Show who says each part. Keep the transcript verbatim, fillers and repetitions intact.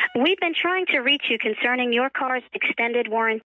Speaker 1: We've been trying to reach you concerning your car's extended warranty.